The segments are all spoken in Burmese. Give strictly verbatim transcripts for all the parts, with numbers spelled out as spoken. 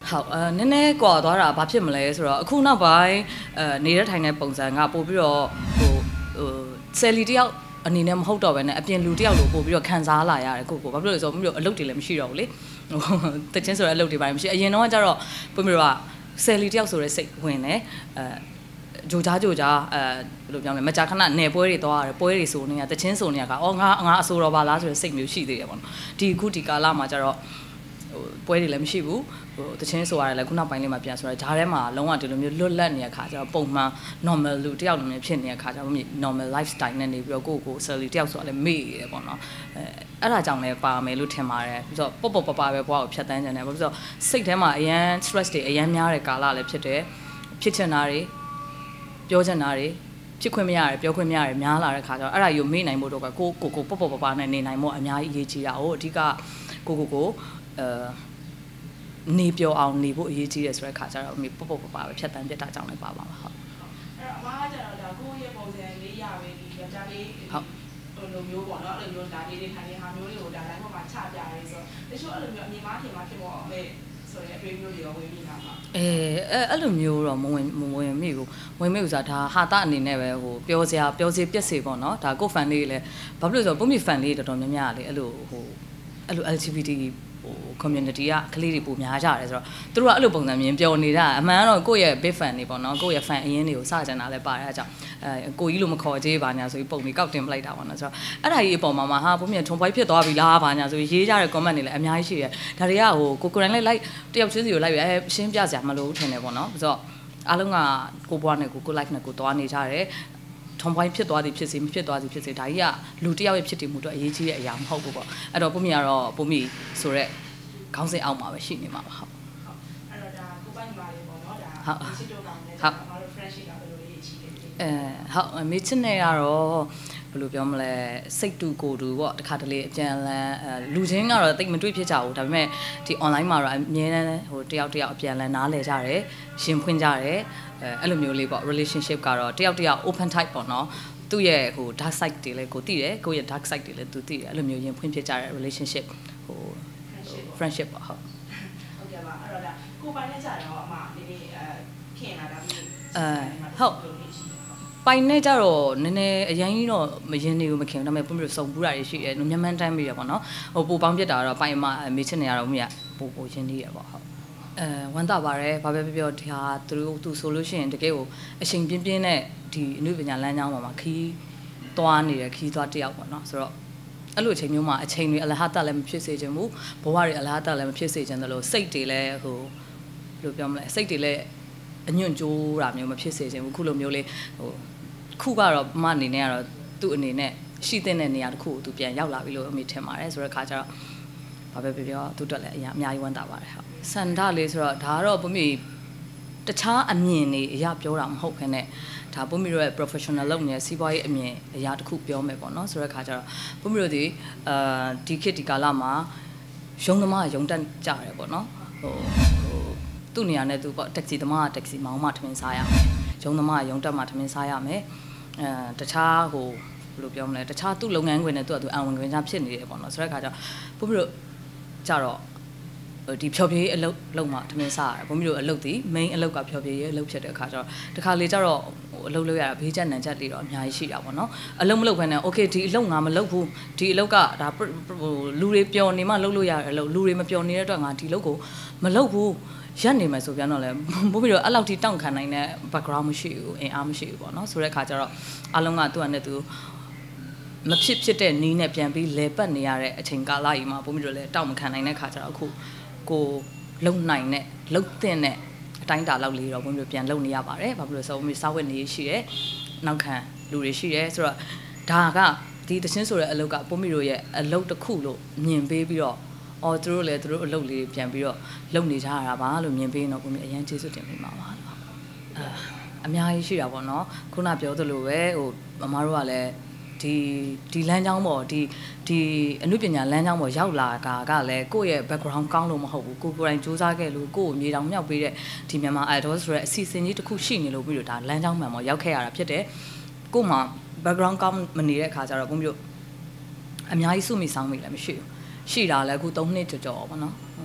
ဟုတ်အဲနည်းနည်းကွာသွားတာဘာဖြစ်မလဲဆိုတော့အခုနောက်ပိုင်းအဲနေတဲ့ထိုင်တဲ့ပုံစံကပို့ပြီးတော့ဟိုဟိုဆယ်လီတယောက်အနေနဲ့မဟုတ်တော့ဘဲနဲ့အပြင်လူတယောက်လိုပို့ပြီးတော့ခံစားလာရတယ်ကိုကိုဘာဖြစ်လို့လဲဆိုတော့မျိုးအလုပ်တွေလည်းမရှိတော့ဘူးလေဟိုတချင်းဆိုတဲ့အလုပ်တွေပါမရှိအရင်တော့ကကျတော့ပို့ပြီးတော့ဆယ်လီတယောက်ဆိုတဲ့စိတ်ဝင်တယ်အဲဂျိုကြားဂျိုကြားအဲဘယ်လိုပြောမလဲမကြာခဏနယ်ပွဲတွေသွားရတယ်ပွဲတွေဆိုနေတာတချင်းဆိုနေတာကအော်ငါငါအဆိုတော်ပါလားဆိုတဲ့စိတ်မျိုးရှိသေးတယ်ပေါ့နော်ဒီအခုဒီကာလမှာကျတော့ဟိုပွဲတွေလည်းမရှိဘူးဟိုတချင်းဆိုရတယ်လည်းခုနောက်ပိုင်းလေးမှာပြန်ဆိုတော့ဂျားထဲမှာလုံးဝဒီလိုမျိုးလွတ်လပ်နေတဲ့ခါကျတော့ပုံမှန် normal လူတယောက်လိုမျိုးဖြစ်နေတဲ့ခါကျတော့ normal lifestyle နဲ့နေပြီးတော့ကိုယ့်ကို salary တယောက်ဆိုတော့လည်းမေ့ရတယ်ပေါ့နော်အဲအဲ့ဒါကြောင့်လည်းပါမယ်လို့ထင်ပါတယ်ပြီးတော့ပေါ့ပေါ့ပပပဲဘွားကိုဖြတ်တန်းကြတယ်ပြီးတော့စိတ်ထဲမှာအရန် stress တွေအရန်များတဲ့ကာလလည်းဖြစ်တယ်ဖြစ်ချင်တာတွေပြောချင်တာတွေဖြစ်ခွင့်မရတယ်ပြောခွင့်မရတယ်များလာတဲ့ခါကျတော့အဲ့ဒါယူမေ့နိုင်ဖို့တော့ကိုကိုကိုပေါ့ပေါ့ပပနဲ့နေနိုင်ဖို့အများကြီးအရေးကြီးတာ哦အဓိကကိုကိုကိုအဲနေပြောအောင်နေဖို့အရေးကြီးတယ်ဆိုတဲ့ခါကျတော့အမေပေါ့ပေါ့ပပပဲဖြတ်တန်းပြတ်တာကြောင့်လည်းပါပါမှာဟုတ်အဲ့တော့အမားကကျတော့ဒါကိုယ့်ရဲ့ပုံစံလေးရပဲဒီယောက်ျားလေးဟုတ်လိုမျိုးပေါ့နော်အဲ့လိုမျိုးဒါလေးတွေထိုင်နေဟာမျိုးတွေကိုဒါ line ပေါ်မှာချပြရဲဆိုတချို့အဲ့လိုမျိုးအမြင်မားထင်မှာဖြစ်ပေါ်အမေဆိုတဲ့အတွေ့အကြုံတွေရောဝင်ပြီးတာပါအဲအဲ့အဲ့လိုမျိုးတော့မဝင်မဝင်မိဘူးဝင်မိဥစားဒါဟာတာအနေနဲ့ပဲဟိုပြောစရာပြောစီပြက်စီပေါ့နော်ဒါကို fan လေးလည်းဘာဖြစ်လို့ဆိုတော့ပုံမြ fan လေးတော်တော်များများလေအဲ့လိုဟိုအဲ့လို L G B T ဟို community ကကလေးတွေပိုများကြတယ်ဆိုတော့သူတို့ကအဲ့လိုပုံစံမြင်ပြောနေတာအမှန်ကတော့ကိုယ့်ရဲ့ big fan တွေပေါ့နော်ကိုယ့်ရဲ့ fan အရင်တွေကိုစကြံတာလည်းပါတယ်အဲ့ကြောင့်အဲကိုကြီးလိုမခေါ်ကြေးပါညာဆိုပြီးပုံတွေကောက်တင်ပလိုက်တာပေါ့နော်ဆိုတော့အဲ့ဒါကြီးအပေါ်မှာမှာဟာပုံမြထုံပွိုင်းဖြစ်သွားပြီလားပါညာဆိုပြီးရေးကြတဲ့ comment တွေလည်းအများကြီးရှိတယ်ဒါတွေကဟိုကိုကိုရိုင်းလိုက်လိုက်တယောက်ချင်းစီကိုလိုက်ပြီးအဲရှင်းပြစရာမလိုဘူးထင်တယ်ပေါ့နော်ဆိုတော့အားလုံးကကိုဘွားနဲ့ကိုကို live နဲ့ကိုသွားနေကြတယ်ထုံပွိုင်းဖြစ်သွားသည်ဖြစ်စေမဖြစ်သွားသည်ဖြစ်စေဒါကြီးကလူတယောက်ရဲ့ဖြစ်တည်မှုတော့အရေးကြီးတဲ့အရာမဟုတ်ဘူးပေါ့အဲ့တော့ပုံမြကတော့ပုံမြဆိုတော့ခေါင်းစဉ်အောက်မှာပဲရှိနေမှာပါဟုတ်ဟုတ်အဲ့တော့ဒါကိုပိုင်ပါလေးပေါ့နော်ဒါချစ်တော့ကောင်းတယ်ဒါမှတော့ friendship ကဘယ်လိုလေးရှိတယ်အဲဟုတ်မေချစ်နေရတော့ဘယ်လိုပြောမလဲစိတ်တူကိုတူပေါ့တခါတလေအပြန်လန်းအဲလူချင်းကတော့တိတ်မတွေ့ဖြစ်ကြဘူးဒါပေမဲ့ဒီ online မှာတော့အမြဲတမ်းဟိုတယောက်တယောက်အပြန်လန်းနားလည်ကြတယ်ရှင်ဖွင့်ကြတယ်အဲအဲ့လိုမျိုးလေးပေါ့ relationship ကတော့တယောက်တယောက် open type ပေါ့နော်သူ့ရဲ့ဟို dark side တွေလည်းကိုသိတယ်ကိုယ့်ရဲ့ dark side တွေလည်းသူသိတယ်အဲ့လိုမျိုးရင်ဖွင့်ဖြစ်ကြတဲ့ relationship ဟိုfriendship ပေါ့ဟုတ်ဟုတ်ကဲ့ပါအဲ့တော့ဒါကိုပိုင်နဲ့ကြတော့အမဒီနေ့အဲခင်လာတာမျိုးအဲဟုတ်ပိုင်နဲ့ကြတော့နည်းနည်းအရင်ကြီးတော့မရင်နေဘူးမခင်ဒါပေမဲ့ပုံပြစုံပူတာတွေရှိတယ်ညမှန်းတမ်းပြီးရပေါ့နော်ဟိုပိုပေါင်းပြစ်တာတော့ပိုင်မမေချစ်နေရတော့မြတ်ပိုပိုရင်းနေရပေါ့ဟုတ်အဲဝမ်းသာပါတယ်ဘာပဲပြောပြောဒီဟာသူတို့သူဆိုလို့ရှိရင်တကယ်ကိုအချိန်ပြင်းပြင်းနဲ့ဒီအနုပညာလမ်းကြောင်းပေါ်မှာခီးသွားနေတဲ့ခီးသွားတယောက်ပေါ့နော်ဆိုတော့အဲ့လိုအချိန်မျိုးမှာအချိန်တွေအလဟတလည်းမဖြစ်စေချင်ဘူးဘဝတွေအလဟတလည်းမဖြစ်စေချင်တယ်လို့စိတ်တွေလည်းဟိုဘယ်လိုပြောမလဲစိတ်တွေလည်းအညွန့်ကြိုးတာမျိုးမဖြစ်စေချင်ဘူးခုလိုမျိုးလေးဟိုခုကတော့မအနေနဲ့ကတော့သူ့အနေနဲ့ရှိတဲ့နေရာတစ်ခုကိုသူပြန်ရောက်လာပြီလို့အမေထင်ပါတယ်ဆိုတော့ခါကျတော့ဘာပဲပြောပြောသူ့အတွက်လည်းအများအများကြီးဝမ်းသာပါတယ်ဟုတ်စန္ဒလေးဆိုတော့ဒါကတော့ပုံမြင်တခြားအမြင်တွေအရာပြောတာမဟုတ်ဘဲနဲ့ဒါပုံမြင်ရဲ့ professional လုပ်နေတဲ့စီးပွားရေးအမြင်အရာတစ်ခုပြောမယ်ပေါ့နော်ဆိုတဲ့ခါကျတော့ပုံမြင်တို့ဒီအာဒီခေတ်ဒီကာလမှာရုံသမားရုံတက်ကြတယ်ပေါ့နော်ဟိုဟိုသူ့နေရာနဲ့သူပေါ့တက္ကစီသမားကတက္ကစီမောင်းမှထမင်းစားရမယ်ရုံသမားရုံတက်မှထမင်းစားရမယ်အဲတခြားဟိုဘယ်လိုပြောမလဲတခြားသူ့လုပ်ငန်းခွင်နဲ့သူကသူအံဝင်ခွင်ချဖြစ်နေတယ်ပေါ့နော်ဆိုတဲ့ခါကျတော့ပုံမြင်တို့ကြတော့ဒီဖြော်ပြေးအလုပ်လုပ်မှထမင်းစားရတယ်ဘုံမျိုးအလုပ်ဒီ main အလုပ်ကဖြော်ပြေးရဲ့အလုပ်ဖြစ်တဲ့အခါကျတော့တခါလေကျတော့ဟိုအလုပ်လုပ်ရတာဘေးချက်နံချက်လေးတော့အများကြီးရှိတာပေါ့နော်အလုပ်မလုပ်ဘဲနဲ့ okay ဒီအလုပ်ငါမလုပ်ဘူးဒီအလုပ်ကဒါဟိုလူတွေပျော်နေမှလုပ်လို့ရတဲ့အလုပ်လူတွေမပျော်နေတဲ့အတွက်ငါဒီအလုပ်ကိုမလုပ်ဘူးရက်နေမယ်ဆိုပြန်တော့လေဘုံမျိုးအဲ့လောက်ထိတောင့်ခံနိုင်တဲ့ background မရှိဘူးအင်အားမရှိဘူးပေါ့နော်ဆိုတဲ့အခါကျတော့အလုံးကသူ့အနေနဲ့သူမဖြစ်ဖြစ်တဲ့နီးနဲ့ပြန်ပြီးလဲပတ်နေရတဲ့အချိန်ကာလကြီးမှာဘုံမျိုးလည်းတောင့်မခံနိုင်တဲ့အခါကျတော့အခုကိုလုံနိုင်နဲ့လုံတဲ့နဲ့အတိုင်းတာလောက်လေးတော့ဘုံမျိုးပြန်လုံနေရပါတယ်ဘာဖြစ်လို့ဆိုတော့ဘုံမျိုးစားဝတ်နေရှိတယ်နောက်ခံလူတွေရှိတယ်ဆိုတော့ဒါကဒီတချင်းဆိုတဲ့အလုပ်ကဘုံမျိုးရဲ့အလုပ်တစ်ခုလို့မြင်ပေးပြီးတော့အော်သူတို့လည်းသူတို့အလုပ်လေးပြန်ပြီးတော့လုံနေကြရတာပါလို့မြင်ပေးရင်တော့ဘုံမျိုးအရင်ကျေးဇူးတင်ပေးပါပါအာအများကြီးရှိတာပေါ့နော်ခုနပြောသလိုပဲဟိုမမတို့ကလည်းဒီဒီလမ်းကြောင်းပေါ်ဒီဒီအနုပညာလမ်းကြောင်းပေါ်ရောက်လာတာကလည်းကိုယ့်ရဲ့ background ကောင်းလို့မဟုတ်ဘူးကိုကိုယ်တိုင်စူးစမ်းခဲ့လို့ကိုယ့်ကိုမြေတောင်မြောက်ပေးတဲ့ဒီမြန်မာ idol ဆိုတဲ့အစီအစဉ်ကြီးတစ်ခုရှိနေလို့ပြီးတော့ဒါလမ်းကြောင်းမှန်ပေါ်ရောက်ခဲ့ရတာဖြစ်တယ်ကို့မှာ background ကောင်းမနေတဲ့အခါကျတော့ဘုံမျိုးအများကြီးစုမိဆောင်မိလည်းမရှိဘူးရှိတာလည်းအခုသုံးနှစ်ကျော်ကျော်ပေါ့နော်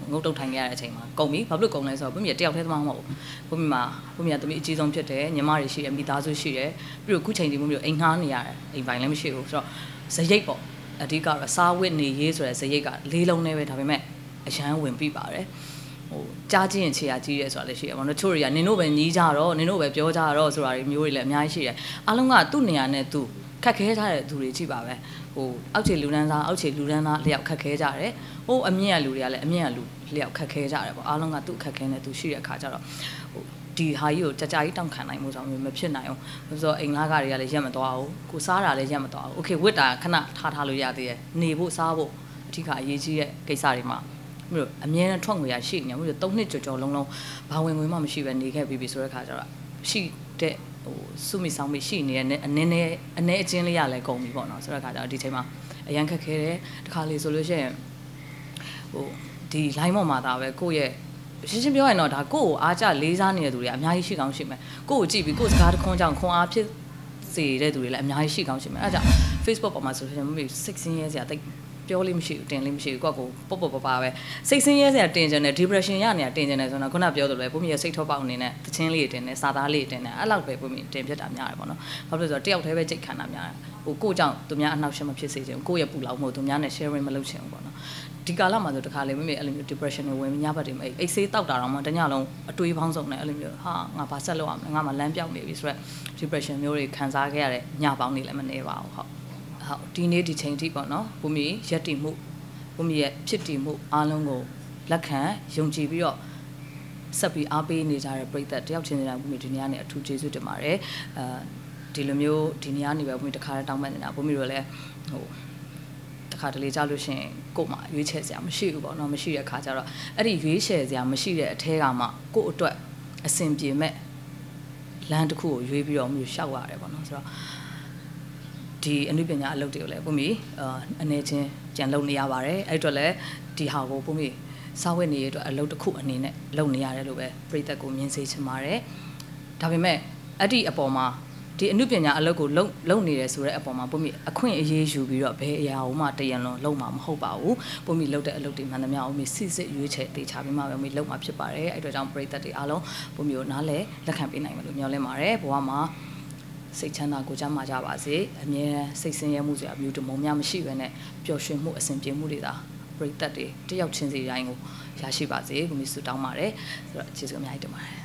ငုတ်တုတ်ထိုင်ခဲ့ရတဲ့အချိန်မှာကုန်ပြီဘာလို့ကုန်လဲဆိုတော့ဘုမီတယောက်တည်းသမားမဟုတ်ဘူးဘုမီမှာဘုမီကတမီအကြီးဆုံးဖြစ်တယ်ညီမတွေရှိတယ်မိသားစုရှိတယ်ပြီးတော့ခုချိန်ဒီဘုမီကိုအိမ်ငှားနေရတယ်အိမ်ပိုင်လည်းမရှိဘူးဆိုတော့ဇရိတ်ပေါ့အဓိကတော့စားဝတ်နေရေးဆိုတဲ့ဇရိတ်ကလေးလုံးနဲ့ပဲဒါပေမဲ့အရန်ဝင်ပြီးပါတယ်ဟိုကြားချင်းရင်ခြေရကြီးရဲဆိုတာလည်းရှိတယ်ပေါ့နော်ချို့တွေကနင်တို့ပဲညီးကြတော့နင်တို့ပဲပြောကြတော့ဆိုတာတွေမျိုးတွေလည်းအများကြီးရှိတယ်အားလုံးကသူ့နေရာနဲ့သူခက်ခဲကြတဲ့သူတွေကြည့်ပါပဲဟိုအောက်ခြေလူတန်းစားအောက်ခြေလူတန်းသားလျောက်ခက်ခဲကြတယ်ဟိုအမြင့်ရလူတွေကလည်းအမြင့်ရလူလျောက်ခက်ခဲကြတယ်ပေါ့အားလုံးကသူ့ခက်ခဲနေသူရှိတဲ့အခါကျတော့ဟိုဒီဟာကြီးကိုကြကြကြီးတောင်းခံနိုင်မှုဆောင်မျိုးမဖြစ်နိုင်အောင်ဆိုတော့အိမ်လားကတွေကလည်းရက်မသွားဘူးကိုစားတာလည်းရက်မသွားဘူးโอเคဝတ်တာခဏထားထားလို့ရသေးတယ်နေဖို့စားဖို့အထူးကအရေးကြီးတဲ့ကိစ္စတွေမှာမျိုးအမြဲတမ်းထွက်ငွေရရှိနေမျိုးသုံးနှစ်ကြော်ကြော်လုံးလုံးဘာဝင်ငွေမှမရှိပဲနေခဲ့ပြီးပြီဆိုတဲ့အခါကျတော့ရှိတဲ့ဟိုစုမိဆောင်မိရှိနေတဲ့အနည်းနည်းအနည်းအချင်းလေးရလဲကုန်ပြီပေါ့နော်ဆိုတဲ့အခါကျတော့ဒီချိန်မှာအရန်ခက်ခဲတယ်တခါလေဆိုလို့ရှိရင်ဟိုဒီ line ပေါ်မှာဒါပဲကိုယ့်ရဲ့ရှင်းရှင်းပြောရင်တော့ဒါကိုယ့်ကိုအားကြလေးစားနေတဲ့သူတွေအများကြီးရှိကောင်းရှိမယ်ကိုယ့်ကိုကြည့်ပြီးကိုယ့်စကားတခွန်းကြောင့်ခွန်အားဖြစ်စေတဲ့သူတွေလည်းအများကြီးရှိကောင်းရှိမယ်အဲဒါကြောင့် Facebook ပေါ်မှာဆိုရင်မိစိတ်ဆင်းရဲစရာတိတ်ပြောလို့မရှိဘူးတင်လို့မရှိဘူးကိုယ့်ကိုပေါ့ပေါ့ပပပဲစိတ်ဆင်းရဲစရာတင်ကြတယ် depression ရနေတာတင်ကြတယ်ဆိုတော့ခုနပြောသလိုပဲဘုမီရဲ့စိတ်ထောပေါက်အနေနဲ့သချင်းလေးတင်တယ်စာသားလေးတင်တယ်အဲ့လောက်ပဲဘုမီတင်ဖြစ်တာများတယ်ပေါ့နော်ဘာလို့လဲဆိုတော့တယောက်တည်းပဲစိတ်ခံတာများတယ်ဟိုကိုယ့်ကြောင့်သူများအနှောက်အယှက်မဖြစ်စေချင်ဘူးကိုယ့်ရဲ့ပူလောင်မှုသူများနဲ့ sharing မလုပ်ချင်ဘူးပေါ့နော်ဒီကာလမှာဆိုတခါလေမိမိအဲ့လိုမျိုး depression တွေဝင်ညဘက်တွေအိတ်ဆေးတောက်တာတော့မှတညလုံးအတွေးပေါင်းစုံနဲ့အဲ့လိုမျိုးဟာငါဘာဆက်လုပ်အောင်လဲငါမှလမ်းပြောင်းနေပြီဆိုတော့ depression မျိုးတွေခံစားခဲ့ရတဲ့ညပေါင်းတွေလည်းမနေပါဘူးဟုတ်ဟုတ်ဒီနေ့ဒီချိန်ထိပေါ့နော်ဘုမီရက်တည်မှုဘုမီရဲ့ဖြစ်တည်မှုအားလုံးကိုလက်ခံယုံကြည်ပြီးတော့ဆက်ပြီးအားပေးနေကြတဲ့ပရိသတ်တယောက်ချင်းချင်းဘုမီဒီနေ့ကနေအထူးကျေးဇူးတင်ပါတယ်အဲဒီလိုမျိုးဒီနေ့ကနေပဲဘုမီတခါတည်းတောင်းပန်နေတာဘုမီတို့လည်းဟိုတခါတလေကြားလို့ရှိရင်ကို့မှာရွေးချယ်စရာမရှိဘူးပေါ့နော်မရှိတဲ့အခါကျတော့အဲ့ဒီရွေးချယ်စရာမရှိတဲ့အထဲကမှကို့အတွက်အဆင်ပြေမဲ့လမ်းတစ်ခုကိုရွေးပြီးတော့မျိုးရှောက်ရတယ်ပေါ့နော်ဆိုတော့ဒီအနုပညာအလုပ်တွေကိုလည်းဘုမီအာအနေချင်းကြံလုပ်နေရပါတယ်အဲ့အတွက်လည်းဒီဟာကိုဘုမီစာဝတ်နေရအတွက်အလုပ်တစ်ခုအနေနဲ့လုပ်နေရတယ်လို့ပဲပြည်သက်ကိုမြင်စေချင်ပါတယ်ဒါပေမဲ့အဲ့ဒီအပေါ်မှာဒီအနုပညာအလုပ်ကိုလုံလုံနေတယ်ဆိုတဲ့အပေါ်မှာဘုမီအခွင့်အရေးယူပြီးတော့ဘယ်အရာမှမတရံလွန်လုံမှာမဟုတ်ပါဘူးဘုမီလုပ်တဲ့အလုပ်တွေမှန်သမျှဘုမီစစ်စစ်ရွေးချယ်တေချာပြီးမှပဲဘုမီလုပ်မှာဖြစ်ပါတယ်အဲ့အတွက်ကြောင့်ပြည်သက်တွေအားလုံးဘုမီကိုနားလဲလက်ခံပေးနိုင်မယ်လို့မျှော်လင့်ပါတယ်ဘဝမှာစိတ်ချမ်းသာကိုကြမ်းမာကြပါစေအမြဲစိတ်ဆင်းရဲမှုစရာမျိုးတမုံများမရှိဘဲနဲ့ပျော်ရွှင်မှုအစဉ်ပြေမှုတွေသာပြည်သက်တွေတယောက်ချင်းစီတိုင်းကိုရရှိပါစေဘုမီဆုတောင်းပါတယ်ဆိုတော့ကျေးဇူးအများကြီးတင်ပါတယ်